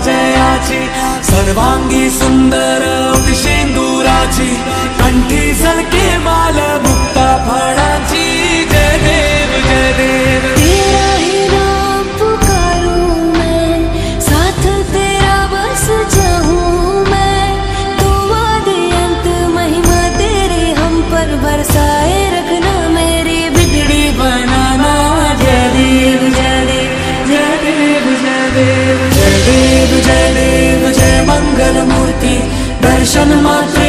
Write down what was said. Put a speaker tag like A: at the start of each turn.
A: जयाची, सर्वांगी सुंदर उदिशेंदुराची, कंठी झळके माल मुक्ता फळाची। जय देव जय देव।
B: तेरा ही नाम पुकारूं मैं, साथ तेरा बस चाहूं मैं। तू आदि अंत महिमा तेरी हम पर बरसाए रखना, मेरी बिगड़ी बनाना। जय देव जय देव जय देव जय देव
A: जय देव जय देव जय मंगल मूर्ति, दर्शन मात्र